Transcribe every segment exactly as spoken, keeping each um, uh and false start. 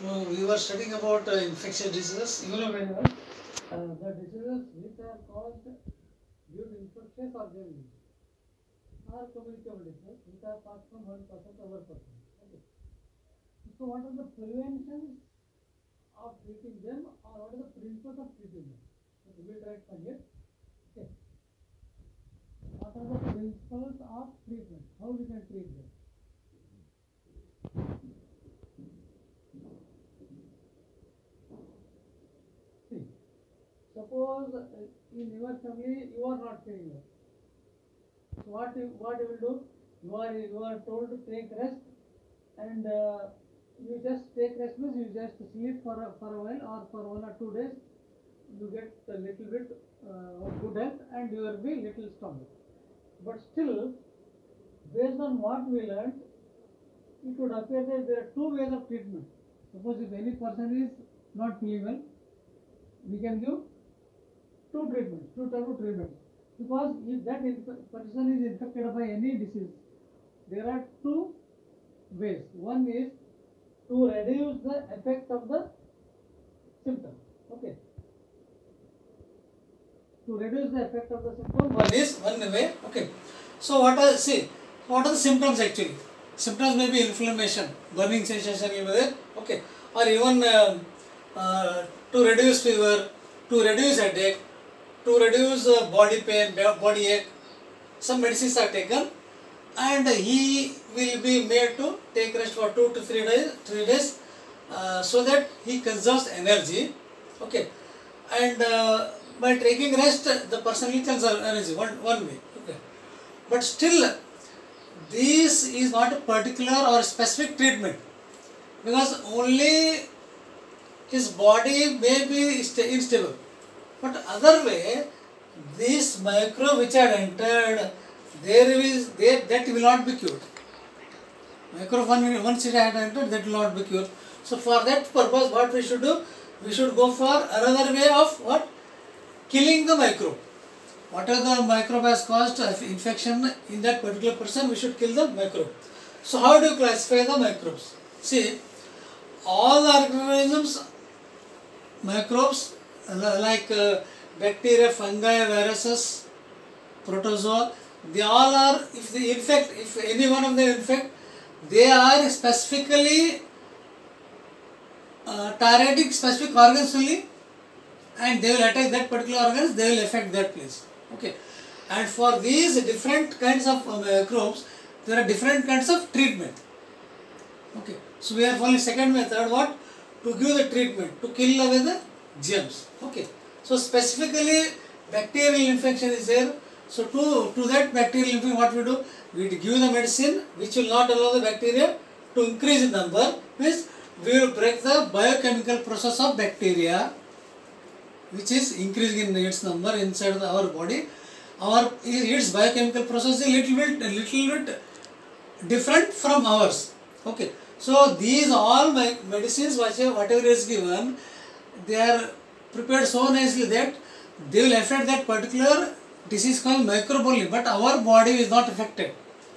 So we were studying about uh, infectious diseases. You know very well. Uh, the diseases which are caused due to infectious organisms are communicable diseases which are passed from one person to another person. Okay. So what are the preventions of treating them, or what are the principles of treating them? Okay, we will try to find it. Okay. What are the principles of treatment? How we can treat them? See, suppose uh, in your family you are not feeling well. So what you, what you will do? You are you are told to take rest, and uh, you just take rest means you just sleep for a, for a while, or for one or two days. You get a little bit uh, of good health, and you will be little stronger. But still, based on what we learned, it would appear that there are two ways of treatment. Suppose if any person is not feeling well, we can give two treatments, two types of treatments. Because if that person is infected by any disease, there are two ways. One is to reduce the effect of the symptom. Okay. To reduce the effect of the symptom, one is one way. Okay. So what are see? What are the symptoms actually? Symptoms may be inflammation, burning sensation will be there. Okay. Or even uh, uh, to reduce fever, to reduce headache, to reduce uh, body pain, body ache. Some medicines are taken, and he will be made to take rest for two to three days, three days, uh, so that he conserves energy. Okay, and uh, by taking rest, the person will conserve energy. One one way. Okay, but still, this is not a particular or specific treatment, because only his body may be unstable. But other way, this microbe which had entered, there is there that will not be cured. Microbe one once it had entered, that will not be cured. So for that purpose, what we should do? We should go for another way of what? Killing the microbe. Whatever the microbe has caused infection in that particular person, we should kill the microbe. So how do you classify the microbes? See, all the organisms, microbes like uh, bacteria, fungi, viruses, protozoa, they all are, if they infect, if any one of them infect, they are specifically uh, targeting specific organs only, and they will attack that particular organs, they will affect that place. Okay. And for these different kinds of uh, microbes, there are different kinds of treatment. Okay. So we are following second method, what? To give the treatment, to kill away the germs. Okay. So specifically bacterial infection is there. So to, to that bacterial infection, what we do? We give the medicine which will not allow the bacteria to increase in number. Means we will break the biochemical process of bacteria, which is increasing in its number inside the, our body. Our its biochemical process is a little bit, a little bit different from ours. Okay. So these all my medicines, whatever is given, they are prepared so nicely that they will affect that particular disease called microbe only, but our body is not affected.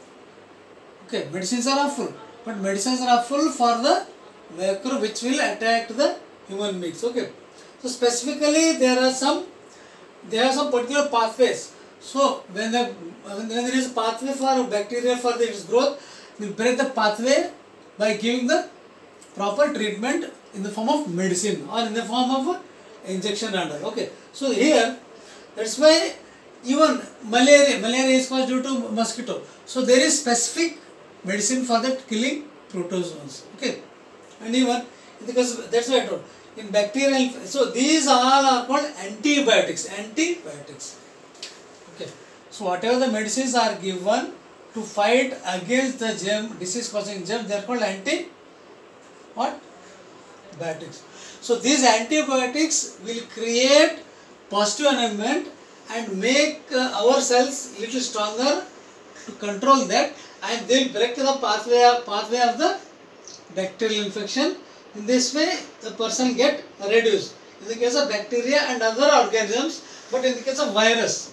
Okay, medicines are full, but medicines are full for the microbe which will attack the human beings. Okay, so specifically there are some, there are some particular pathways. So when the when there is a pathway for bacteria for its growth, we will break the pathway by giving the proper treatment in the form of medicine or in the form of injection under. Okay, so here that's why even malaria, malaria is caused due to mosquito. So there is specific medicine for that killing protozoans. Okay, and even because that's why I told in bacterial. So these all are called antibiotics. Antibiotics. Okay, so whatever the medicines are given to fight against the germ, disease causing germ, they are called anti what? Biotics. So these antibiotics will create positive environment and make uh, our cells little stronger to control that, and they will break the pathway, pathway of the bacterial infection. In this way the person get reduced in the case of bacteria and other organisms, but in the case of virus,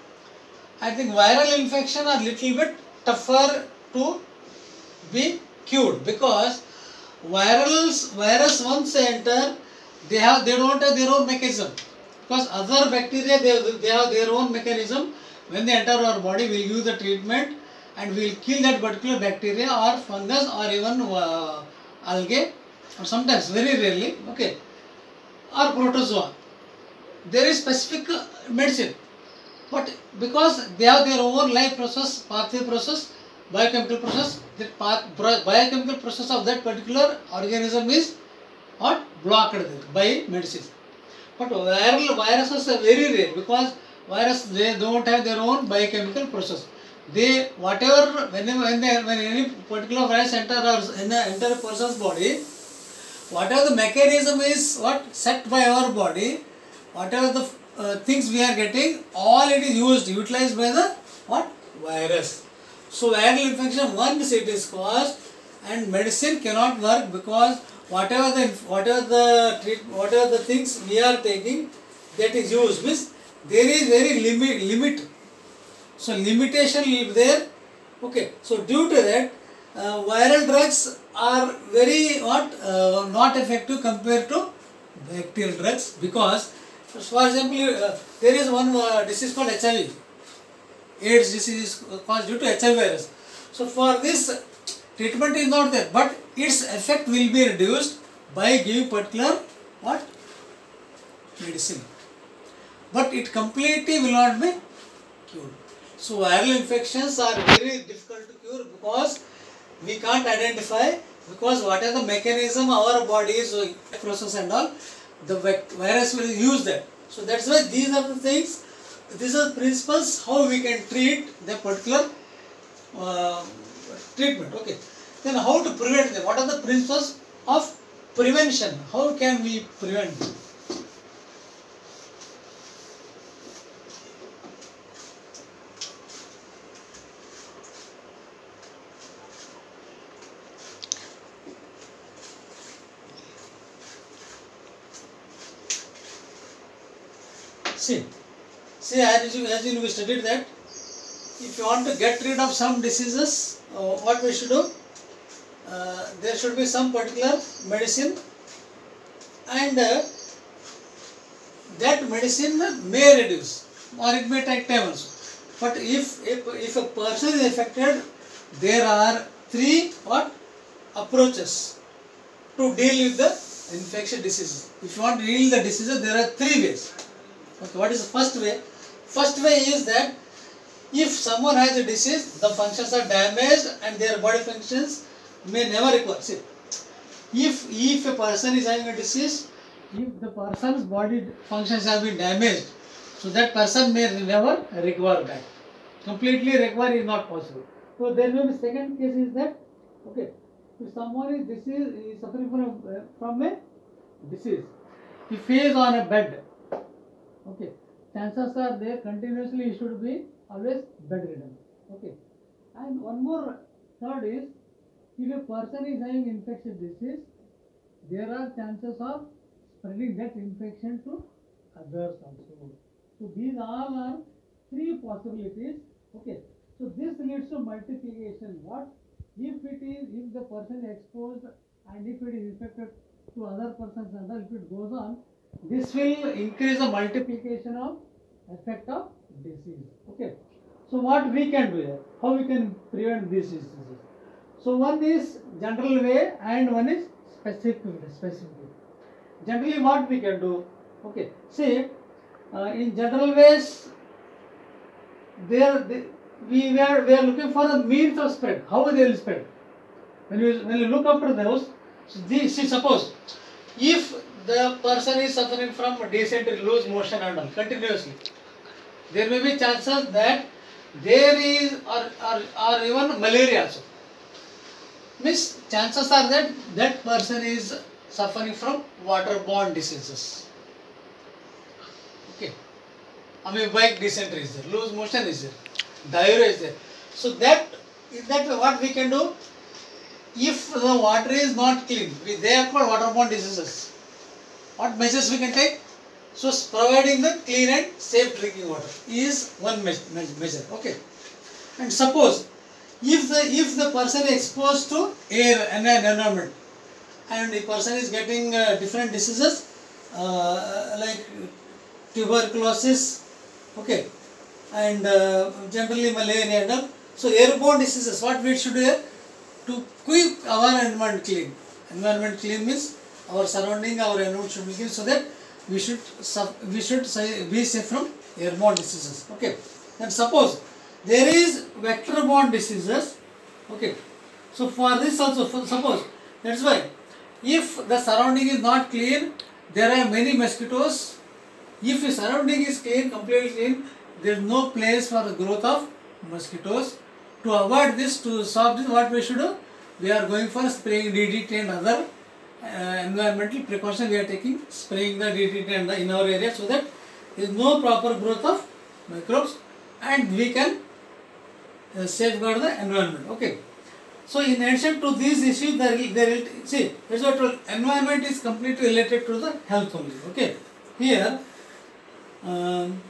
I think viral infection are little bit tougher to be cured, because virals, virus once they enter, they have they don't have their own mechanism, because other bacteria they have, they have their own mechanism. When they enter our body, we will use the treatment and we will kill that particular bacteria or fungus or even uh, algae, or sometimes very rarely, okay, or protozoa. There is specific medicine, but because they have their own life process, pathway process, biochemical process, the path, biochemical process of that particular organism is what blocked there by medicine. But viral viruses are very rare, because virus they don't have their own biochemical process. They whatever whenever when they when any particular virus enter or enter a person's body, whatever the mechanism is what set by our body, whatever the uh, things we are getting, all it is used utilized by the what virus. So viral infection once it is caused, and medicine cannot work, because whatever the whatever the treat whatever the things we are taking that is used, means there is very limit limit. So limitation will be there. Okay. So due to that, uh, viral drugs are very what uh, not effective compared to bacterial drugs, because for example uh, there is one uh, disease called H I V. AIDS disease is caused due to H I V virus. So for this treatment is not there, but its effect will be reduced by giving particular what medicine, but it completely will not be cured. So viral infections are very difficult to cure, because we can't identify, because what are the mechanism our body is process and all, the virus will use that. So that's why these are the things, these are principles how we can treat the particular uh, treatment. Okay. Then how to prevent them? What are the principles of prevention? How can we prevent them? See, see as you, as you we studied that if you want to get rid of some diseases, uh, what we should do? Uh, there should be some particular medicine, and uh, that medicine may reduce or it may take time also. But if, if, if a person is affected, there are three what approaches to deal with the infectious diseases. If you want to deal with the diseases, there are three ways. Okay, what is the first way? First way is that if someone has a disease, the functions are damaged and their body functions may never recover. See, if, if a person is having a disease, if the person's body functions have been damaged, so that person may never recover back. Completely recover is not possible. So there may be second case is that, okay, if someone is disease is suffering from, uh, from a disease, if he is on a bed, okay, chances are there continuously he should be always bedridden. Okay, and one more third is, if a person is having infectious disease, there are chances of spreading that infection to others also. So these all are three possibilities. Okay, so this leads to multiplication. What if it is if the person is exposed and if it is infected to other persons and if it goes on, this will increase the multiplication of effect of disease. Okay, so what we can do here? How we can prevent these diseases? So one is general way and one is specific specific way. Generally, what we can do? Okay, see, uh, in general ways, there they, we were we are looking for the means of spread. How they will spread? When you when you look after those, so these, see, suppose if the person is suffering from dysentery, loose motion and all continuously, there may be chances that there is or or, or even malaria also. Means chances are that that person is suffering from waterborne diseases. Okay, amoebic dysentery is there, loose motion is there, diarrhea is there. So that is that what we can do? If the water is not clean, we, they are called waterborne diseases. What measures we can take? So providing the clean and safe drinking water is one measure. Okay, and suppose if the if the person is exposed to air and an environment, and the person is getting uh, different diseases uh, like tuberculosis, okay, and uh, generally malaria and all. So airborne diseases, what we should do here? To keep our environment clean. Environment clean means our surrounding, our environment should be clean, so that we should we should be safe from airborne diseases. Okay. Then suppose there is vector-borne diseases. Okay. So for this also, for suppose that's why if the surrounding is not clean, there are many mosquitoes. If the surrounding is clean, completely clean, there is no place for the growth of mosquitoes. To avoid this, to solve this, what we should do? We are going for spraying D D T and other uh, environmental precautions we are taking, spraying the D D T and the, in our area, so that there is no proper growth of microbes and we can uh, safeguard the environment. Okay. So in addition to these issues, there will, there will, see, that's what I told, environment is completely related to the health only. Okay. Here, um,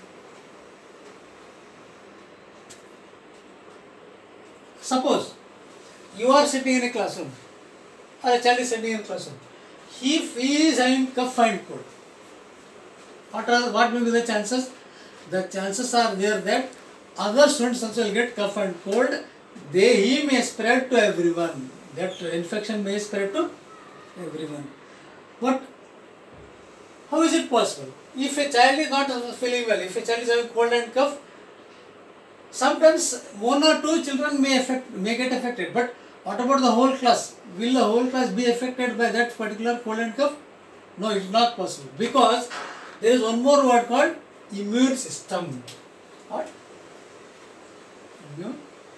suppose you are sitting in a classroom, or a child is sitting in a classroom. If he is having cough and cold, what are what will be the chances? The chances are there that other students also will get cough and cold. They he may spread to everyone. That infection may spread to everyone. But how is it possible? If a child is not feeling well, if a child is having cold and cough, sometimes one or two children may affect, may get affected. But what about the whole class? Will the whole class be affected by that particular cold and cough? No, it is not possible, because there is one more word called immune system. What? Immune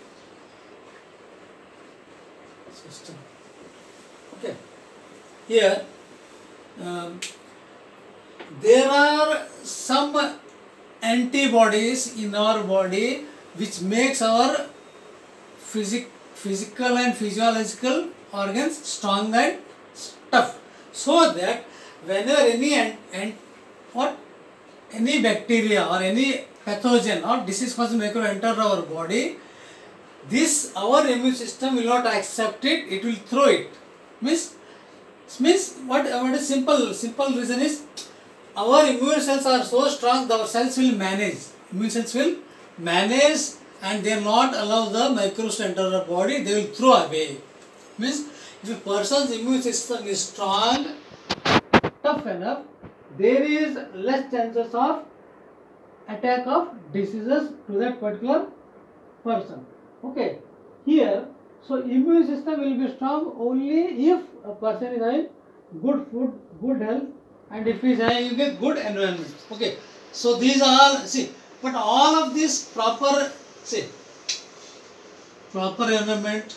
system. Okay. Here, um, there are some antibodies in our body which makes our physic physical and physiological organs strong and tough, so that whenever any and, and what any bacteria or any pathogen or disease causing microbe enter our body, this our immune system will not accept it, it will throw it. Means, means what, what is simple, simple reason is, our immune cells are so strong that our cells will manage, immune cells will manage and they will not allow the microbes to enter the body, they will throw away. Means, if a person's immune system is strong, tough enough, there is less chances of attack of diseases to that particular person. Okay. Here, so immune system will be strong only if a person is having good food, good health, and if he is having a good environment. Okay. So these are all, see, but all of these proper, see, proper environment,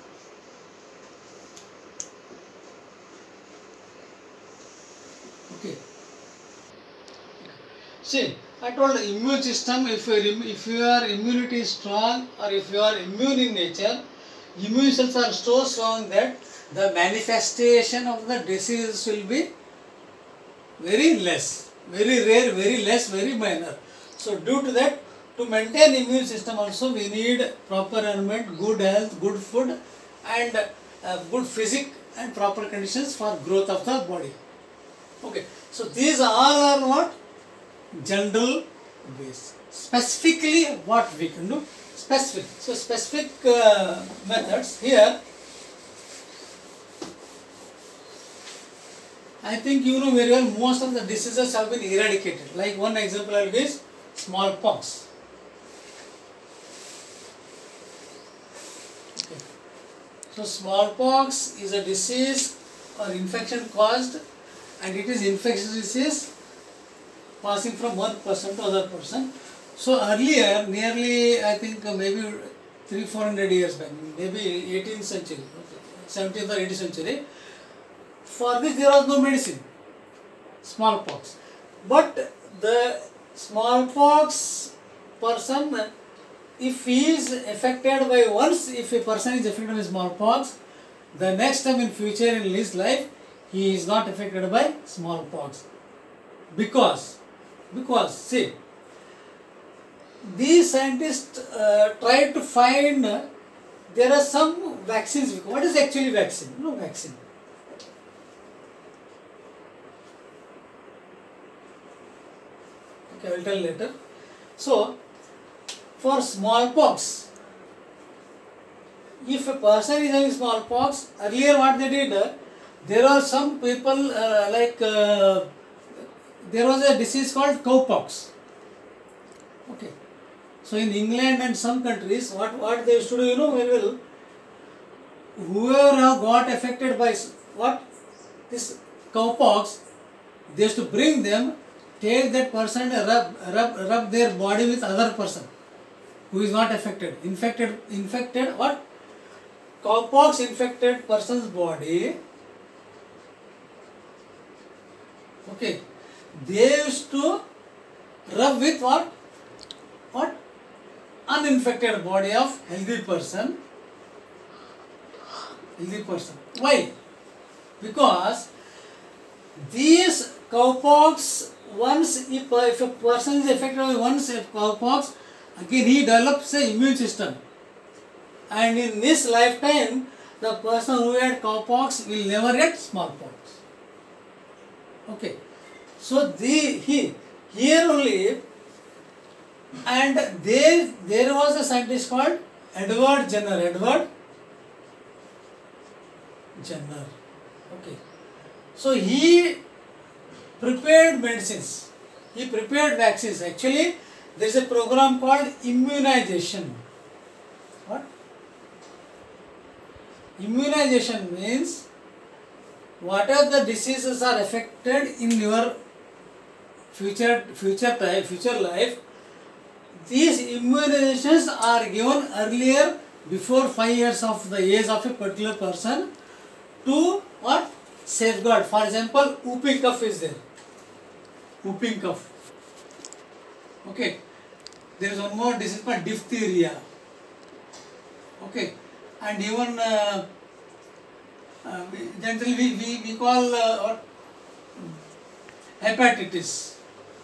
okay. See, I told the immune system, if, if your immunity is strong or if you are immune in nature, immune cells are so strong that the manifestation of the disease will be very less, very rare, very less, very minor. So due to that, to maintain immune system also we need proper environment, good health, good food and uh, good physic and proper conditions for growth of the body. Okay. So these all are what? General ways. Specifically what we can do? Specific. So specific uh, methods here. I think you know very well, most of the diseases have been eradicated. Like one example I will give, smallpox. Okay. So smallpox is a disease or infection caused, and it is infectious disease passing from one person to other person. So earlier, nearly I think uh, maybe three four hundred years back, maybe eighteenth century, seventeenth or eighteenth century, for this there was no medicine, smallpox. But the smallpox person, if he is affected by once, if a person is affected by smallpox, the next time in future in his life, he is not affected by smallpox. Because, because see, these scientists uh, try to find, uh, there are some vaccines. What is actually vaccine? No vaccine. Okay, I will tell later. So, for smallpox, if a person is having smallpox, earlier what they did, uh, there are some people uh, like uh, there was a disease called cowpox. Okay. So in England and some countries, what, what they used to do, you know very well, whoever have got affected by what? This cowpox, they used to bring them, take that person and rub, rub, rub their body with other person who is not affected. Infected, infected what? Cowpox infected person's body. Okay. They used to rub with what? What? Uninfected body of healthy person. Healthy person. Why? Because these cowpox, once if, uh, if a person is affected by once a cowpox, again he develops an immune system. And in this lifetime, the person who had cowpox will never get smallpox. Okay. So the he here only, and there there was a scientist called Edward Jenner. Edward Jenner. Okay. So he prepared medicines. He prepared vaccines. Actually, there is a program called immunization. What? Immunization means whatever the diseases are affected in your future future time, future life, these immunizations are given earlier, before five years of the age of a particular person, to what? Safeguard. For example, whooping cough is there. Whooping cough. Okay. There is one more disease called diphtheria. Okay. And even uh, uh, we, generally we, we, we call uh, what? Hepatitis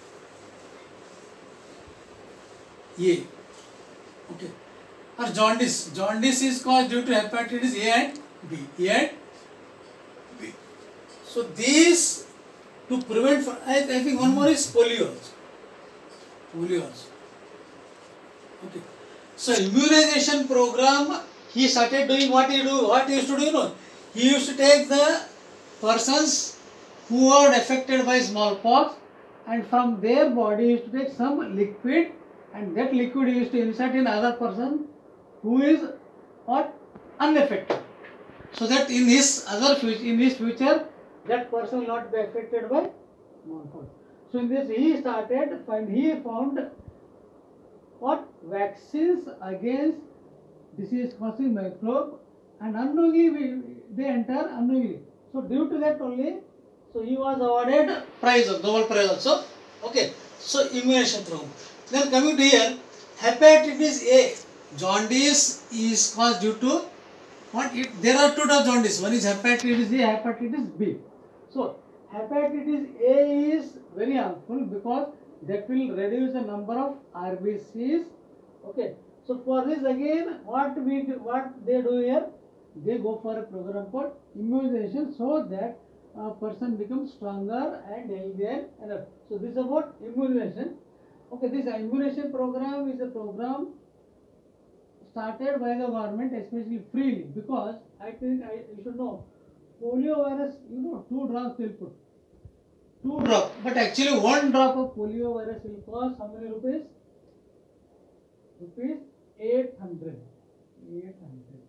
A. Okay. Or jaundice. Jaundice is caused due to hepatitis A and B. A and B. So these, to prevent, for, I, I think one more is polio also. Polio also. Okay. So immunization program, he started doing what he do, what he used to do, you know. He used to take the persons who were affected by smallpox, and from their body he used to take some liquid, and that liquid he used to insert in other person who is what? Unaffected. So that in his other future, in his future, that person will not be affected by smallpox. So in this he started, and he found what? Vaccines against disease causing microbe, and unknowingly we, they enter unknowingly. So due to that only, so he was awarded prize, Nobel Prize also. Okay. So immunization program. Then coming to here, hepatitis A, jaundice is caused due to what? It, there are two types of jaundice. One is hepatitis A, hepatitis B. So hepatitis A is very harmful because that will reduce the number of R B Cs. Okay. So for this again, what we do, what they do here, they go for a program called immunization, so that a person becomes stronger and healthier. So this is about immunization. Okay, this immunization program is a program started by the government, especially freely, because I think I you should know, polio virus, you know, two drops will put. Two drops, but actually one drop of polio virus will cost how many rupees? Rupees eight hundred. eight hundred.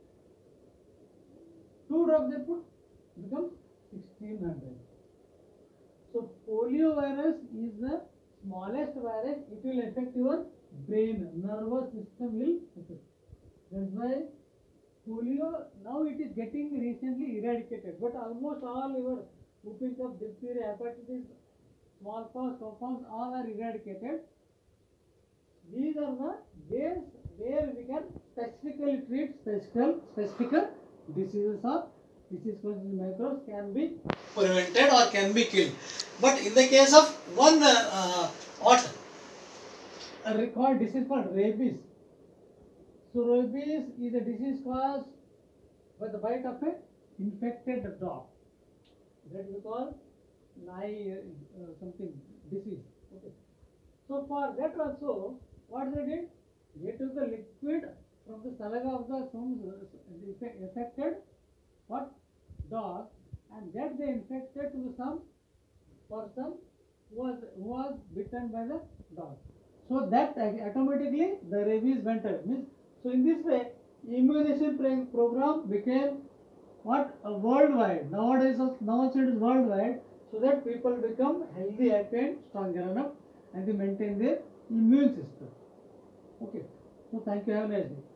Two drops they put, becomes sixteen hundred. So polio virus is the smallest virus. It will affect your brain, nervous system will affect. That's why polio now it is getting recently eradicated. But almost all your whooping cough, diphtheria, hepatitis, smallpox, cowpox, all are eradicated. These are the ways where we can specifically treat specific specific diseases or disease causing microbes can be prevented or can be killed. But in the case of one uh, uh, what a recalled disease called rabies. So rabies is a disease caused by the bite of a infected dog. That we call nigh uh, something disease. Okay. So for that also, what they did? They took the liquid from the saliva of the some affected what dog, and that they infected to some person who was who was bitten by the dog. So that automatically the rabies went away. Means, so in this way, immunization program became what a worldwide. Nowadays, now it is worldwide, so that people become healthy, happy, and stronger enough, and they maintain their immune system. Okay. So thank you. Have a nice day.